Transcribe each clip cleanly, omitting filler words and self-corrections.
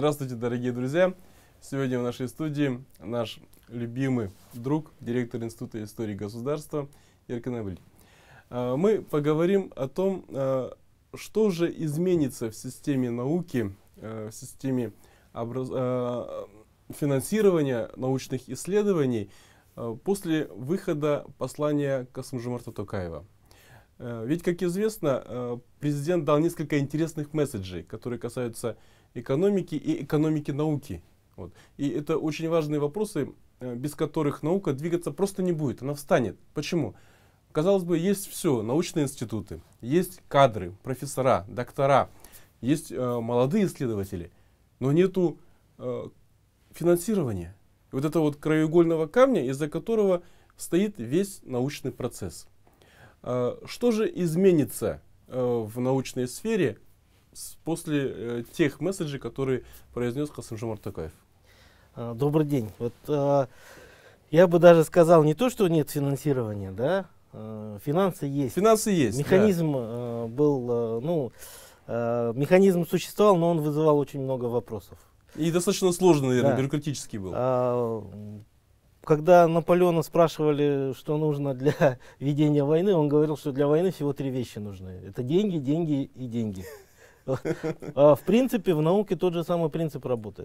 Здравствуйте, дорогие друзья! Сегодня в нашей студии наш любимый друг, директор Института истории государства Еркин Абиль. Мы поговорим о том, что же изменится в системе науки, в системе финансирования научных исследований после выхода послания Касым-Жомарта Токаева. Ведь, как известно, президент дал несколько интересных месседжей, которые касаются экономики и экономики науки. Вот. И это очень важные вопросы, без которых наука двигаться просто не будет, она встанет. Почему? Казалось бы, есть все, научные институты, есть кадры, профессора, доктора, есть молодые исследователи, но нету финансирования. И вот это вот краеугольного камня, из-за которого стоит весь научный процесс. Что же изменится в научной сфере после тех месседжей, которые произнес Касым-Жомарт Токаев? Добрый день. Вот, я бы даже сказал не то, что нет финансирования, да, финансы есть. Финансы есть. Механизм да. Механизм существовал, но он вызывал очень много вопросов. И достаточно сложный, наверное, да. бюрократический был. Когда Наполеона спрашивали, что нужно для ведения войны, он говорил, что для войны всего три вещи нужны. Это деньги, деньги и деньги. В принципе, в науке тот же самый принцип работает.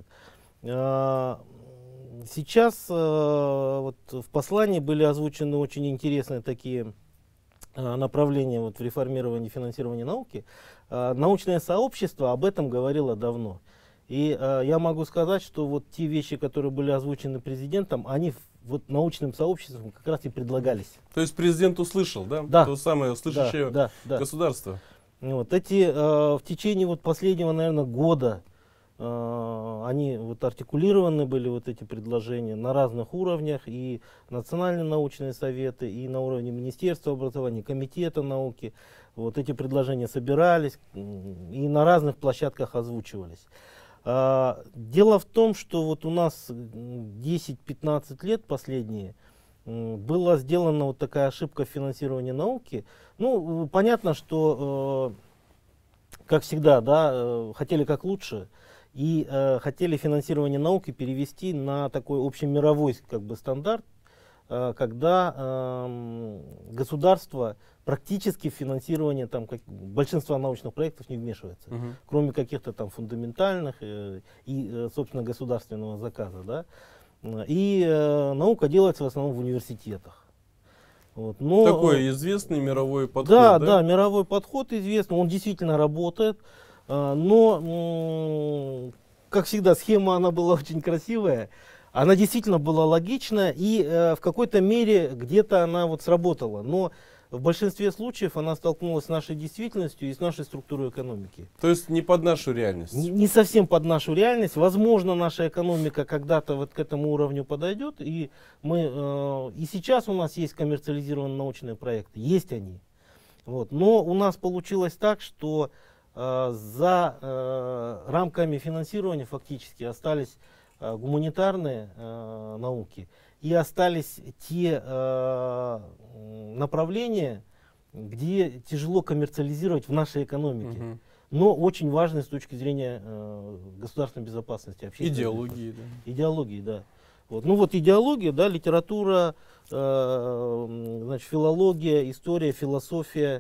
Сейчас вот в послании были озвучены очень интересные такие направления вот в реформировании финансирования науки. Научное сообщество об этом говорило давно. И я могу сказать, что вот те вещи, которые были озвучены президентом, они вот научным сообществом как раз и предлагались. То есть президент услышал, да? Да. То самое слышащее да. государство. Вот эти в течение вот последнего, наверное, года они вот артикулированы были, вот эти предложения на разных уровнях, и национальные научные советы, и на уровне Министерства образования, Комитета науки. Вот эти предложения собирались и на разных площадках озвучивались. Дело в том, что вот у нас 10-15 лет последние была сделана вот такая ошибка в финансировании науки. Ну, понятно, что, как всегда, да, хотели как лучше и хотели финансирование науки перевести на такой общемировой как бы стандарт, когда государство практически в финансирование там, большинства научных проектов не вмешивается, кроме каких-то там фундаментальных и, собственно, государственного заказа. Да? И наука делается в основном в университетах. Вот. Но, такой известный мировой подход. Да, да, мировой подход известный, он действительно работает, но, как всегда, схема она была очень красивая. Она действительно была логична, и в какой-то мере где-то она вот сработала. Но в большинстве случаев она столкнулась с нашей действительностью и с нашей структурой экономики. То есть не под нашу реальность? Не совсем под нашу реальность. Возможно, наша экономика когда-то вот к этому уровню подойдет. И сейчас у нас есть коммерциализированные научные проекты. Есть они. Вот. Но у нас получилось так, что за рамками финансирования фактически остались гуманитарные науки, и остались те направления, где тяжело коммерциализировать в нашей экономике, но очень важны с точки зрения государственной безопасности, общественной идеологии. Да. Идеологии, да. Вот. Ну вот идеология, да, литература, значит, филология, история, философия,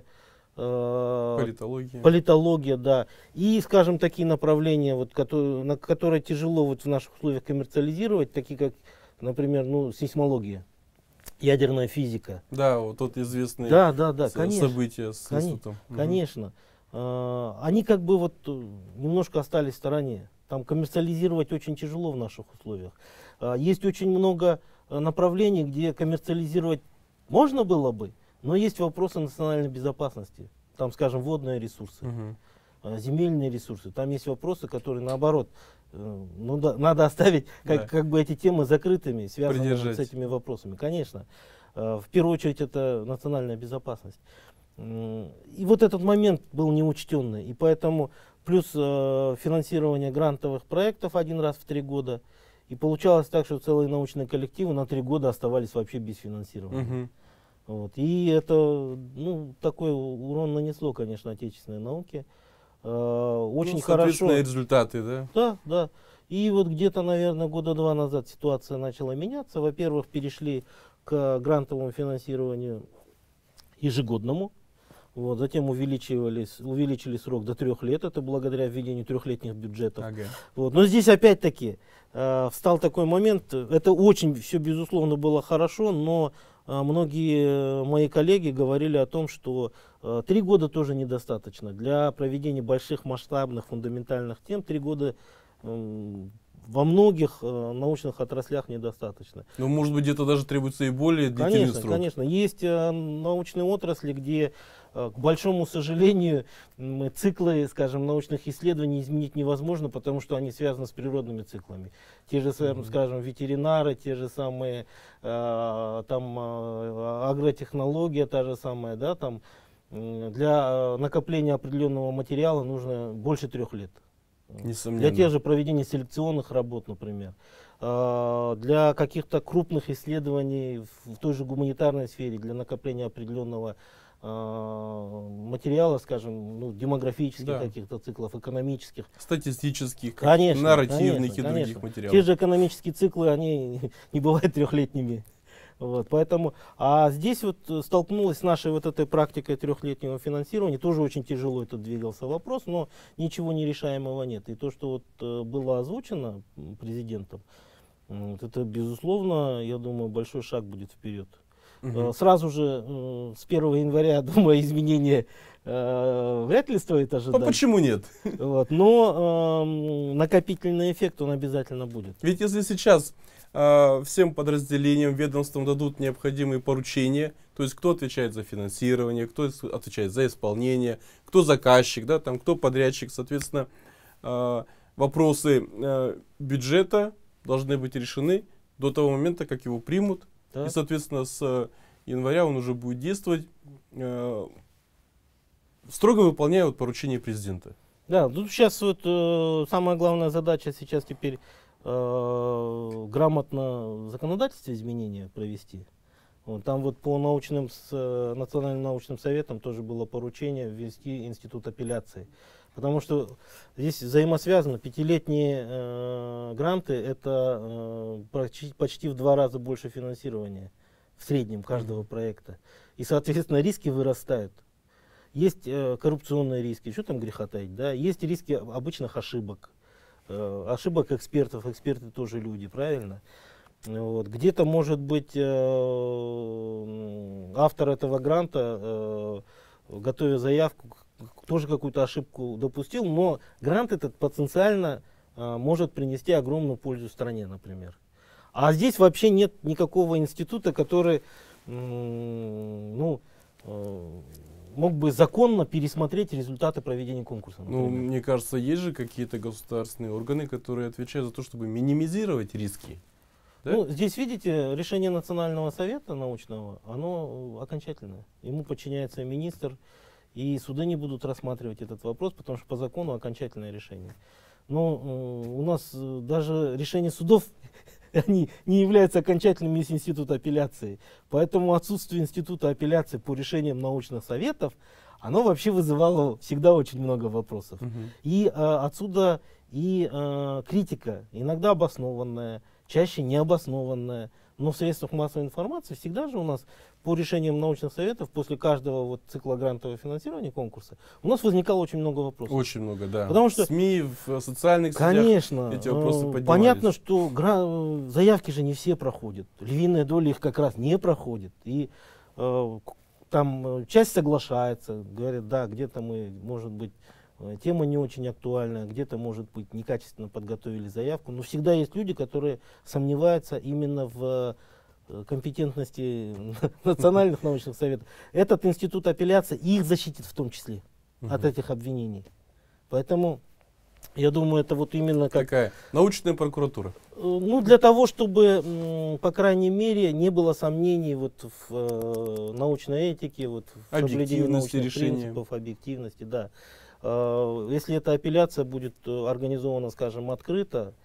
политология, да. И, скажем, такие направления, вот, которые тяжело вот в наших условиях коммерциализировать, такие как, например, сейсмология, ядерная физика. Да, вот тот известный события с институтом. Конечно. Они как бы вот немножко остались в стороне. Там коммерциализировать очень тяжело в наших условиях. Есть очень много направлений, где коммерциализировать можно было бы, но есть вопросы национальной безопасности. Там, скажем, водные ресурсы, земельные ресурсы. Там есть вопросы, которые, наоборот, надо оставить как бы эти темы закрытыми, связанными с этими вопросами. Конечно. В первую очередь, это национальная безопасность. И вот этот момент был неучтенный. И поэтому плюс финансирование грантовых проектов один раз в 3 года. И получалось так, что целые научные коллективы на 3 года оставались вообще без финансирования. Вот. И это такой урон нанесло, конечно, отечественной науке. Очень соответственно, хорошо. и результаты, да? Да, да. И вот где-то, наверное, года 2 назад ситуация начала меняться. Во-первых, перешли к грантовому финансированию ежегодному. Вот, затем увеличили срок до 3 лет. Это благодаря введению 3-летних бюджетов. Ага. Вот. Но здесь опять-таки встал такой момент. Это очень все, безусловно, было хорошо, но многие мои коллеги говорили о том, что 3 года тоже недостаточно. Для проведения больших масштабных фундаментальных тем 3 года во многих научных отраслях недостаточно. Ну, может быть, где-то даже требуется и более длительный Конечно, срок. конечно. Есть научные отрасли, где, к большому сожалению, циклы, скажем, научных исследований изменить невозможно, потому что они связаны с природными циклами. Те же, скажем, ветеринары, те же самые агротехнология, та же самая, да, там для накопления определенного материала нужно больше 3 лет. Несомненно. Для тех же проведения селекционных работ, например. Для каких-то крупных исследований в той же гуманитарной сфере, для накопления определенного материала, скажем, ну, демографических каких-то циклов, экономических. Статистических, Конечно, нарративных конечно, и других конечно. материалов. Те же экономические циклы, они не бывают 3-летними. Вот, поэтому, а здесь вот столкнулась с нашей вот этой практикой 3-летнего финансирования, тоже очень тяжело этот двигался вопрос, но ничего нерешаемого нет. И то, что вот было озвучено президентом, вот это, безусловно, я думаю, большой шаг будет вперед. Сразу же с 1 января, думаю, изменения вряд ли стоит ожидать. А почему нет? Вот, но накопительный эффект, он обязательно будет. Ведь если сейчас всем подразделениям, ведомствам дадут необходимые поручения, то есть кто отвечает за финансирование, кто отвечает за исполнение, кто заказчик, да, там, кто подрядчик, соответственно, вопросы бюджета должны быть решены до того момента, как его примут. Да. И, соответственно, с января он уже будет действовать, строго выполняя вот поручения президента. Да, тут сейчас вот самая главная задача сейчас теперь грамотно законодательство изменения провести. Вот, там вот по Национальным научным советам тоже было поручение ввести институт апелляции. Потому что здесь взаимосвязано. 5-летние гранты это почти в 2 раза больше финансирования в среднем каждого проекта. И, соответственно, риски вырастают. Есть коррупционные риски, что там греха таить, да? Есть риски обычных ошибок. Ошибок экспертов, эксперты тоже люди, правильно? Вот. Где-то, может быть, автор этого гранта, готовя заявку, тоже какую-то ошибку допустил, но грант этот потенциально может принести огромную пользу стране, например. А здесь вообще нет никакого института, который мог бы законно пересмотреть результаты проведения конкурса. Ну, мне кажется, есть же какие-то государственные органы, которые отвечают за то, чтобы минимизировать риски. Да? Ну, здесь, видите, решение Национального совета научного, оно окончательное. Ему подчиняется министр, и суды не будут рассматривать этот вопрос, потому что по закону окончательное решение. Но у нас даже решения судов они не являются окончательными из института апелляции. Поэтому отсутствие института апелляции по решениям научных советов, оно вообще вызывало всегда очень много вопросов. И отсюда и критика, иногда обоснованная, чаще необоснованная. Но в средствах массовой информации всегда же у нас по решениям научных советов после каждого вот цикла грантового финансирования конкурса у нас возникало очень много вопросов. Очень много, да. Потому что, в СМИ, в социальных сетях конечно, эти вопросы поднимались. Понятно, что заявки же не все проходят. Львиная доля их как раз не проходит. И там часть соглашается, говорят, да, где-то мы, может быть, тема не очень актуальная, где-то, может быть, некачественно подготовили заявку. Но всегда есть люди, которые сомневаются именно в компетентности национальных научных советов. Этот институт апелляции их защитит в том числе от этих обвинений. Поэтому, я думаю, это вот именно как... Такая научная прокуратура. Ну, для того, чтобы, по крайней мере, не было сомнений вот в научной этике, вот в соблюдении научных принципов, объективности, да. Если эта апелляция будет организована, скажем, открыто,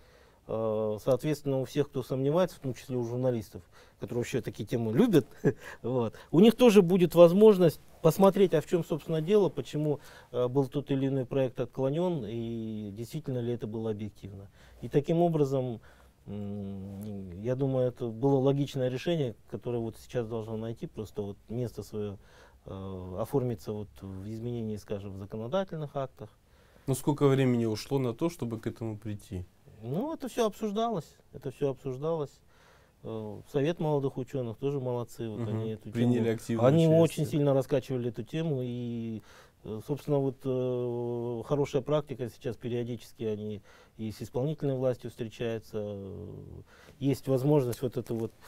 соответственно, у всех, кто сомневается, в том числе у журналистов, которые вообще такие темы любят, вот, у них тоже будет возможность посмотреть, а в чем, собственно, дело, почему был тот или иной проект отклонен, и действительно ли это было объективно. И таким образом, я думаю, это было логичное решение, которое вот сейчас должно найти просто вот место свое, оформиться вот в изменении, скажем, в законодательных актах. Но сколько времени ушло на то, чтобы к этому прийти? Ну, это все обсуждалось, Совет молодых ученых тоже молодцы, вот они эту Приняли тему, активное они участие. очень сильно раскачивали эту тему, и, собственно, вот хорошая практика сейчас периодически они и с исполнительной властью встречаются, есть возможность вот это вот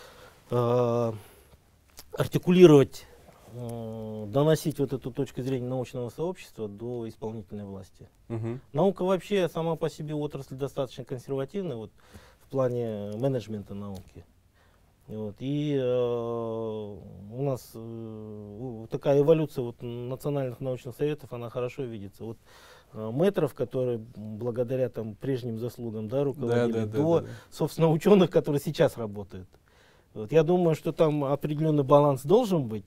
артикулировать, доносить вот эту точку зрения научного сообщества до исполнительной власти. Наука вообще сама по себе отрасль достаточно консервативная вот, в плане менеджмента науки. Вот. И у нас такая эволюция вот, национальных научных советов, она хорошо видится. Вот, мэтров, которые благодаря там, прежним заслугам руководили, собственно, ученых, которые сейчас работают. Вот. Я думаю, что там определенный баланс должен быть.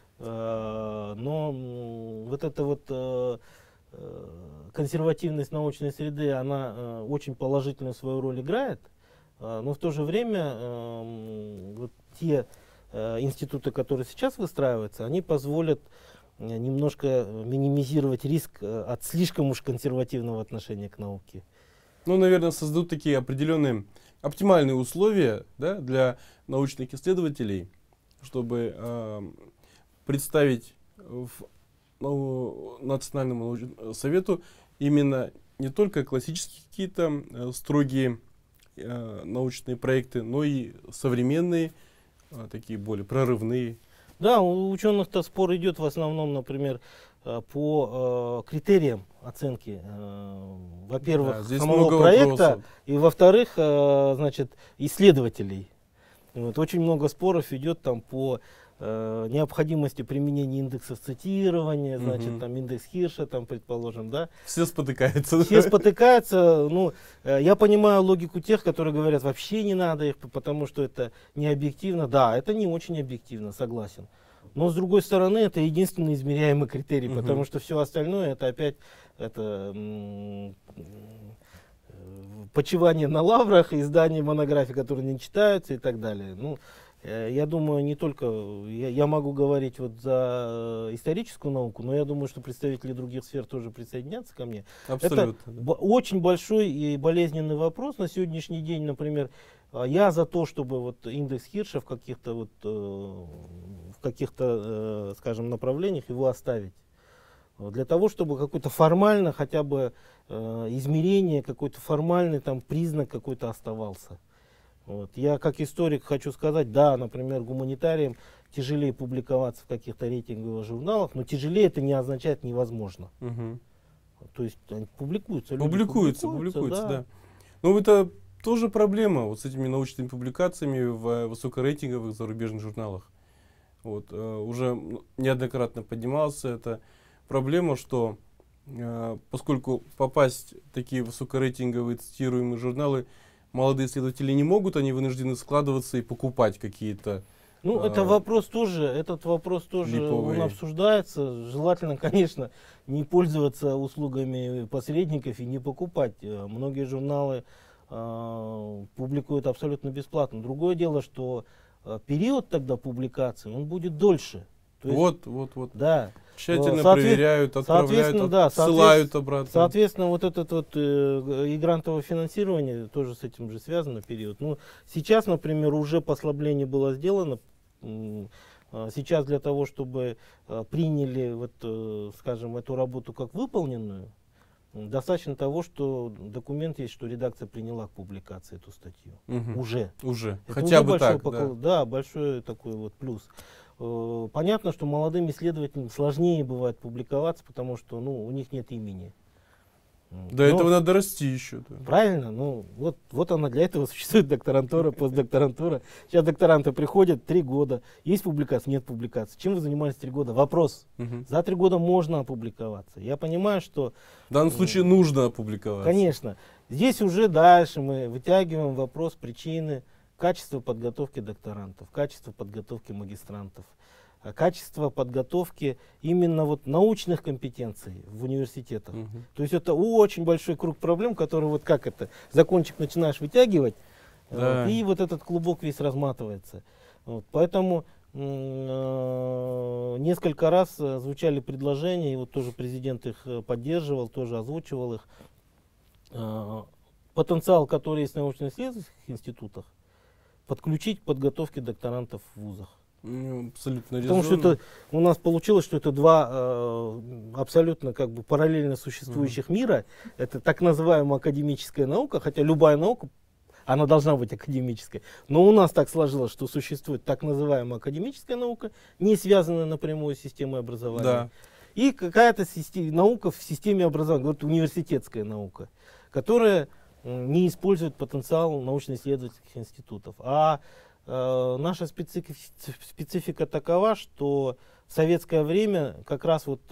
Но вот эта вот консервативность научной среды, она очень положительную свою роль играет, но в то же время вот те институты, которые сейчас выстраиваются, они позволят немножко минимизировать риск от слишком уж консервативного отношения к науке. Ну, наверное, создадут такие определенные оптимальные условия, да, для научных исследователей, чтобы представить Национальному научному совету именно не только классические какие-то строгие научные проекты, но и современные, такие более прорывные. Да, у ученых-то спор идет в основном, например, по критериям оценки, во-первых, самого проекта, вопросов. И во-вторых, значит, исследователей. Вот, очень много споров идет там по необходимости применения индексов цитирования, значит, там индекс Хирша, там, предположим, да. Все спотыкаются. Все спотыкаются. Ну, я понимаю логику тех, которые говорят, вообще не надо их, потому что это не объективно. Да, это не очень объективно, согласен. Но с другой стороны, это единственный измеряемый критерий, потому что все остальное это опять почивание на лаврах, издание монографий, которые не читаются и так далее. Ну, я думаю, не только я могу говорить вот за историческую науку, но я думаю, что представители других сфер тоже присоединятся ко мне. Абсолютно. Это очень большой и болезненный вопрос на сегодняшний день. Например, я за то, чтобы вот индекс Хирша в каких-то скажем, направлениях его оставить. Для того, чтобы какой-то формально хотя бы измерение, какой-то формальный там признак какой-то оставался. Вот. Я как историк хочу сказать, да, например, гуманитариям тяжелее публиковаться в каких-то рейтинговых журналах, но тяжелее это не означает невозможно. То есть они публикуются. Публикуются, да. Ну это тоже проблема вот с этими научными публикациями в высокорейтинговых зарубежных журналах. Вот, уже неоднократно поднималась эта проблема, что поскольку попасть в такие высокорейтинговые цитируемые журналы молодые исследователи не могут, они вынуждены складываться и покупать какие-то. Ну, это вопрос тоже, этот вопрос тоже он обсуждается. Желательно, конечно, не пользоваться услугами посредников и не покупать. Многие журналы публикуют абсолютно бесплатно. Другое дело, что период тогда публикации, он будет дольше. То есть, Да. Тщательно проверяют, отправляют, ссылают обратно. Соответственно, вот этот вот и грантовое финансирование тоже с этим же связано период. Ну, сейчас, например, уже послабление было сделано. Сейчас для того, чтобы приняли, вот, скажем, эту работу как выполненную, достаточно того, что документ есть, что редакция приняла к публикации эту статью. Уже. Это хотя бы так. Да, большой такой вот плюс. Понятно, что молодым исследователям сложнее бывает публиковаться, потому что у них нет имени. До этого надо расти еще. Да. Правильно, ну вот она для этого существует докторантура, постдокторантура. Сейчас докторанты приходят 3 года, есть публикация, нет публикации. Чем вы занимались 3 года? Вопрос. За 3 года можно опубликоваться. Я понимаю, что... В данном случае нужно опубликоваться. Конечно. Здесь уже дальше мы вытягиваем вопрос причины качества подготовки докторантов, качества подготовки магистрантов, качество подготовки именно вот научных компетенций в университетах. То есть это очень большой круг проблем, который вот как это, закончик начинаешь вытягивать, и вот этот клубок весь разматывается. Вот, поэтому несколько раз звучали предложения, и вот тоже президент их поддерживал, тоже озвучивал их. Потенциал, который есть в научно-исследовательских институтах, подключить к подготовке докторантов в вузах. Абсолютно резонно. Потому что это, у нас получилось, что это два абсолютно как бы параллельно существующих мира. Это так называемая академическая наука, хотя любая наука, она должна быть академической. Но у нас так сложилось, что существует так называемая академическая наука, не связанная напрямую с системой образования. Да. И какая-то наука в системе образования, вот университетская наука, которая не использует потенциал научно-исследовательских институтов. А наша специфика такова, что в советское время как раз вот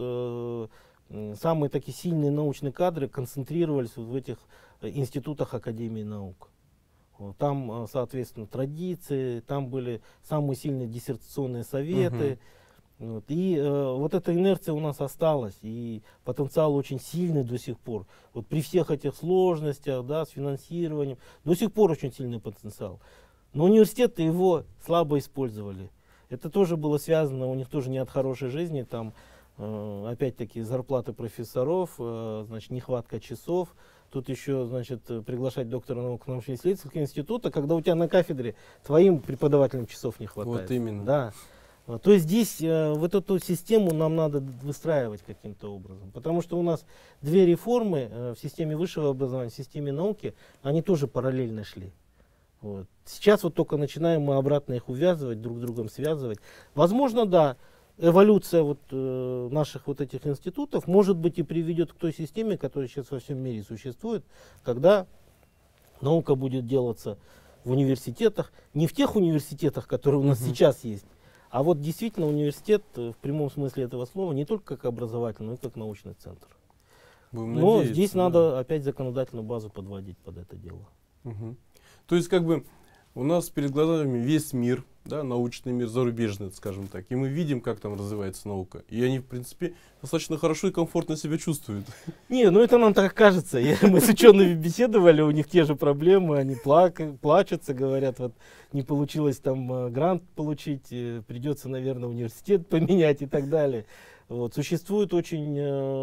самые такие сильные научные кадры концентрировались вот в этих институтах Академии наук. Вот, там, соответственно, традиции, там были самые сильные диссертационные советы. Вот, и вот эта инерция у нас осталась, и потенциал очень сильный до сих пор. Вот при всех этих сложностях, да, с финансированием, до сих пор очень сильный потенциал. Но университеты его слабо использовали. Это тоже было связано, у них тоже не от хорошей жизни, там опять-таки зарплаты профессоров, значит, нехватка часов. Тут еще, значит, приглашать доктора наук научно-исследовательского института, когда у тебя на кафедре твоим преподавателям часов не хватает. Вот именно. Да. То есть здесь вот эту систему нам надо выстраивать каким-то образом. Потому что у нас две реформы в системе высшего образования, в системе науки, они тоже параллельно шли. Вот. Сейчас вот только начинаем мы обратно их увязывать, друг с другом связывать. Возможно, да, эволюция вот, наших вот этих институтов, может быть, и приведет к той системе, которая сейчас во всем мире существует, когда наука будет делаться в университетах, не в тех университетах, которые у нас сейчас есть, а вот действительно университет в прямом смысле этого слова не только как образовательный, но и как научный центр. Но здесь надо опять законодательную базу подводить под это дело. То есть как бы у нас перед глазами весь мир, да, научный мир, зарубежный, скажем так, и мы видим, как там развивается наука. И они, в принципе, достаточно хорошо и комфортно себя чувствуют. Не, ну это нам так кажется. Мы с учеными беседовали, у них те же проблемы, они плачутся, говорят, вот не получилось там грант получить, придется, наверное, университет поменять и так далее. Вот. Существует очень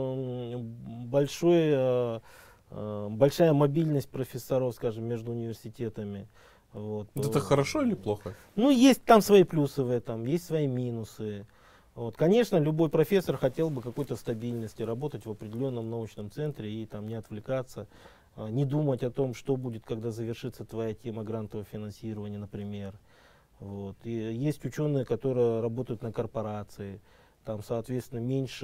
большая мобильность профессоров, скажем, между университетами. Вот. Это хорошо или плохо? Ну, есть там свои плюсы в этом, есть свои минусы. Вот. Конечно, любой профессор хотел бы какой-то стабильности, работать в определенном научном центре и там не отвлекаться, не думать о том, что будет, когда завершится твоя тема грантового финансирования, например. Вот. И есть ученые, которые работают на корпорации, там, соответственно,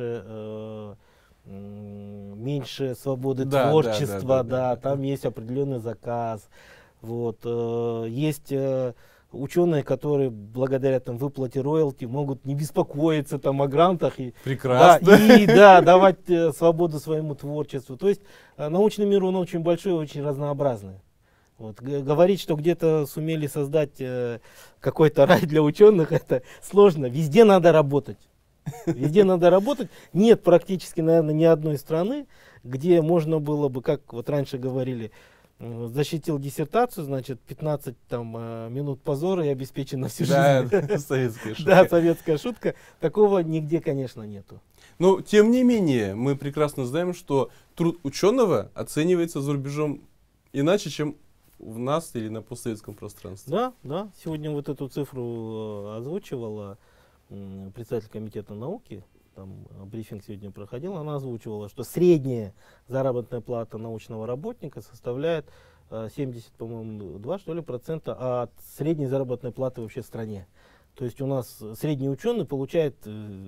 меньше свободы творчества, там есть определенный заказ. Вот, есть ученые, которые благодаря там, выплате роялти могут не беспокоиться там, о грантах Прекрасно. Давать свободу своему творчеству. То есть научный мир он очень большой и очень разнообразный. Вот, говорить, что где-то сумели создать какой-то рай для ученых, это сложно. Везде надо работать. Везде надо работать. Нет практически, наверное, ни одной страны, где можно было бы, как вот раньше говорили, защитил диссертацию, значит, 15 там, минут позора и обеспечен на всю жизнь. Да, советская шутка. Да, советская шутка. Такого нигде, конечно, нету. Но, тем не менее, мы прекрасно знаем, что труд ученого оценивается за рубежом иначе, чем в нас или на постсоветском пространстве. Да, да. Сегодня вот эту цифру озвучивала председатель комитета науки. Там брифинг сегодня проходил, она озвучивала, что средняя заработная плата научного работника составляет 70, по-моему, 2 что ли, процента от средней заработной платы вообще в стране. То есть у нас средний ученый получает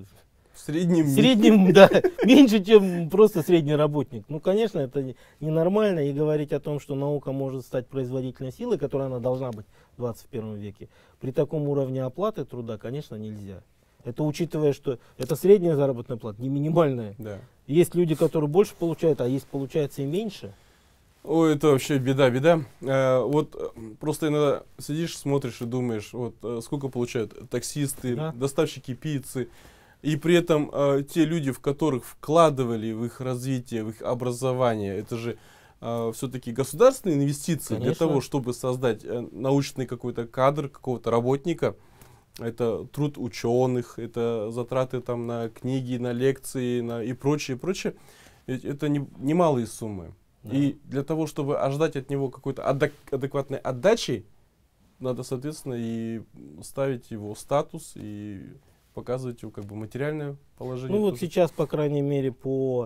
В среднем, да, меньше, чем просто средний работник. Ну, конечно, это ненормально. И говорить о том, что наука может стать производительной силой, которая она должна быть в 21 веке, при таком уровне оплаты труда, конечно, нельзя. Это учитывая, что это средняя заработная плата, не минимальная. Да. Есть люди, которые больше получают, а есть, получается, и меньше. Ой, это вообще беда. Вот просто иногда сидишь, смотришь и думаешь, вот сколько получают таксисты, Да. доставщики пиццы, и при этом те люди, в которых вкладывали в их развитие, в их образование, это же все-таки государственные инвестиции для Конечно. того, чтобы создать научный какой-то кадр, какого-то работника. Это труд ученых, это затраты там на книги, на лекции, и прочее. Ведь это немалые суммы. Да. И для того, чтобы ожидать от него какой-то адекватной отдачи, надо, соответственно, и ставить его статус, и показывать его как бы материальное положение. Ну вот тоже. сейчас, по крайней мере, по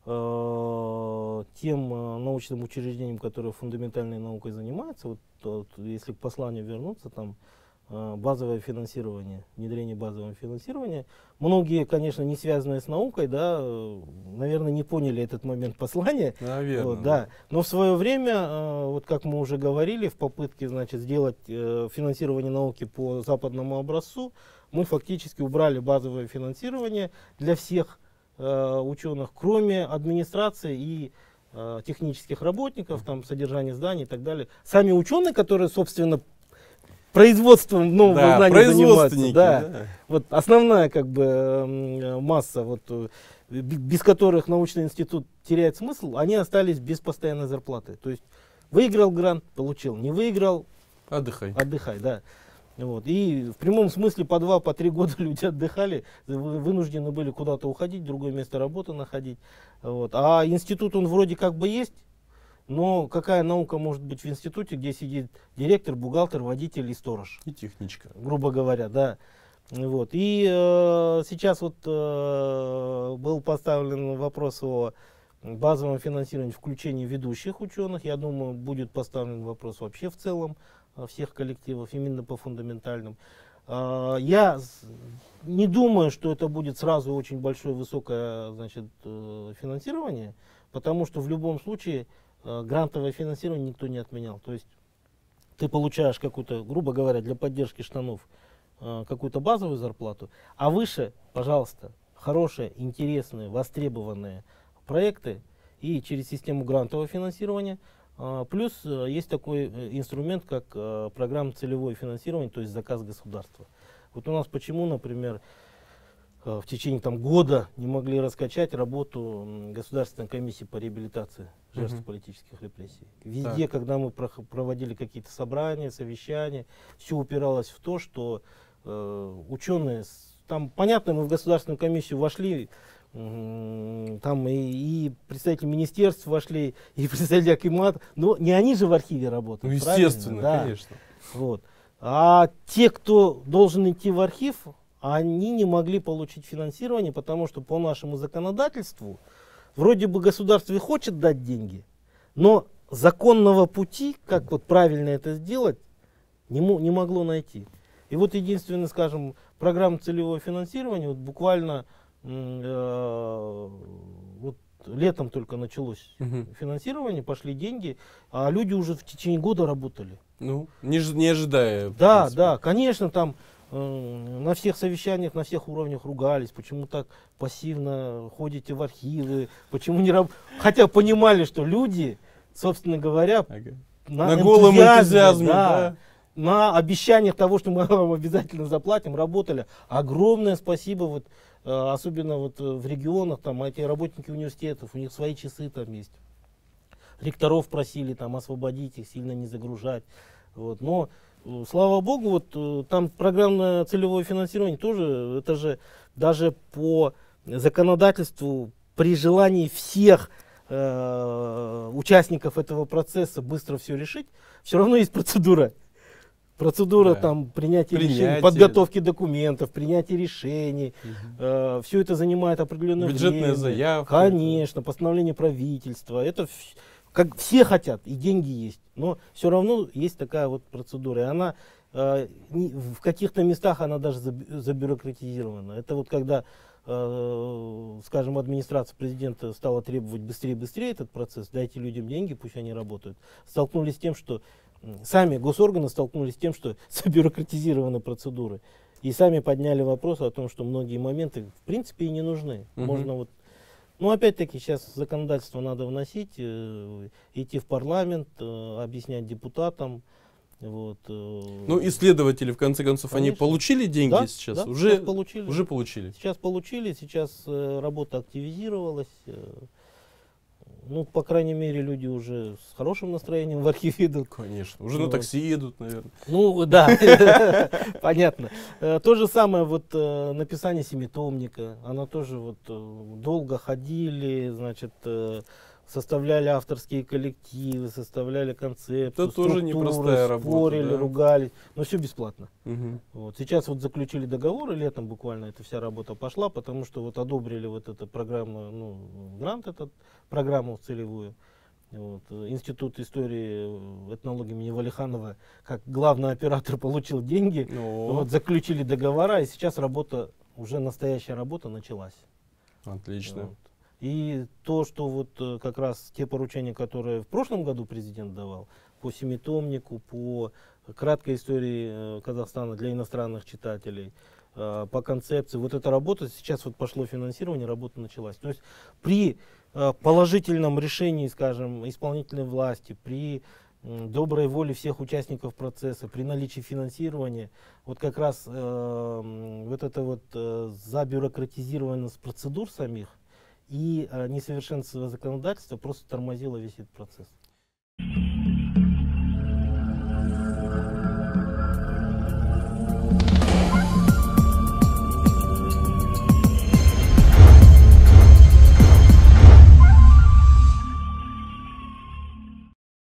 тем научным учреждениям, которые фундаментальной наукой занимаются, вот, если к посланию вернуться, там базовое финансирование, внедрение базового финансирования. Многие, конечно, не связанные с наукой, да, наверное, не поняли этот момент послания. Наверное. Вот, да. Но в свое время, вот как мы уже говорили, в попытке, значит, сделать финансирование науки по западному образцу, мы фактически убрали базовое финансирование для всех ученых, кроме администрации и технических работников, там, содержание зданий и так далее. Сами ученые, которые, собственно, производством нового знания занимаются. Да. Вот основная как бы масса, вот, без которых научный институт теряет смысл, они остались без постоянной зарплаты. То есть выиграл грант, получил, не выиграл, отдыхай. Да. Вот. И в прямом смысле по 2-3 года люди отдыхали, вынуждены были куда-то уходить, другое место работы находить. Вот. А институт, он вроде как бы есть, но какая наука может быть в институте, где сидит директор, бухгалтер, водитель и сторож? И техничка. Грубо говоря, да. Вот. И сейчас вот был поставлен вопрос о базовом финансировании, включении ведущих ученых. Я думаю, будет поставлен вопрос вообще в целом всех коллективов, именно по фундаментальным. Я не думаю, что это будет сразу очень большое, высокое, значит, финансирование, потому что в любом случае грантовое финансирование никто не отменял. То есть ты получаешь какую-то, грубо говоря, для поддержки штанов какую-то базовую зарплату, а выше, пожалуйста, хорошие, интересные, востребованные проекты и через систему грантового финансирования. Плюс есть такой инструмент, как программа целевое финансирование, то есть заказ государства. Вот у нас почему, например, в течение года не могли раскачать работу Государственной комиссии по реабилитации жертв политических репрессий. Везде, когда мы проводили какие-то собрания, совещания, все упиралось в то, что ученые, там, понятно, мы в Государственную комиссию вошли, там и представители министерств вошли, и представители Акимата, но не они же в архиве работают. Ну, естественно, да. конечно. Вот. А те, кто должен идти в архив, они не могли получить финансирование, потому что по нашему законодательству вроде бы государство и хочет дать деньги, но законного пути, как вот правильно это сделать, не могло найти. И вот единственное, скажем, программа целевого финансирования, вот буквально вот летом только началось финансирование, пошли деньги, а люди уже в течение года работали. Ну, не ожидая. Да, да, конечно, там на всех совещаниях, на всех уровнях ругались, почему так пассивно ходите в архивы, почему не работаете. Хотя понимали, что люди, собственно говоря, на голом энтузиазме, да, на обещаниях того, что мы вам обязательно заплатим, работали. Огромное спасибо, вот, особенно вот в регионах, там эти работники университетов, у них свои часы там есть. Ректоров просили там освободить их, сильно не загружать. Вот. Но слава богу, вот там программное целевое финансирование тоже, это же даже по законодательству при желании всех участников этого процесса быстро все решить, все равно есть процедура. Процедура там принятия решений, подготовки документов, принятия решений. Все это занимает определенное время. Бюджетная заявка. Конечно, постановление правительства. Это как все хотят, и деньги есть. Но все равно есть такая вот процедура. И она в каких-то местах она даже забюрократизирована. Это вот когда скажем, администрация президента стала требовать быстрее этот процесс, дайте людям деньги, пусть они работают, столкнулись с тем, что сами госорганы столкнулись с тем, что забюрократизированы процедуры. И сами подняли вопрос о том, что многие моменты в принципе и не нужны. Можно вот, ну опять-таки сейчас законодательство надо вносить, идти в парламент, объяснять депутатам. Вот, ну, исследователи, в конце концов, конечно, они получили деньги, да, сейчас? Да, уже получили. Уже получили. Сейчас получили, сейчас работа активизировалась. Ну, по крайней мере, люди уже с хорошим настроением в архив идут. Конечно, уже на такси едут, наверное. Ну, да, понятно. То же самое вот написание семитомника. Она тоже вот долго ходили, значит, составляли авторские коллективы, составляли концепцию, это тоже непростая работа, спорили, да? ругались, но все бесплатно. Угу. Вот. Сейчас вот заключили договор, и летом буквально эта вся работа пошла, потому что вот одобрили вот эту программу, ну, грант этот, программу целевую. Вот. Институт истории этнологии имени Валиханова как главный оператор получил деньги, вот, заключили договора, и сейчас работа, уже настоящая работа началась. Отлично. Вот. И то, что вот как раз те поручения, которые в прошлом году президент давал, по семитомнику, по краткой истории Казахстана для иностранных читателей, по концепции, вот эта работа, сейчас вот пошло финансирование, работа началась. То есть при положительном решении, скажем, исполнительной власти, при доброй воле всех участников процесса, при наличии финансирования, вот как раз вот это вот забюрократизированность процедур самих и несовершенство законодательства просто тормозило весь этот процесс.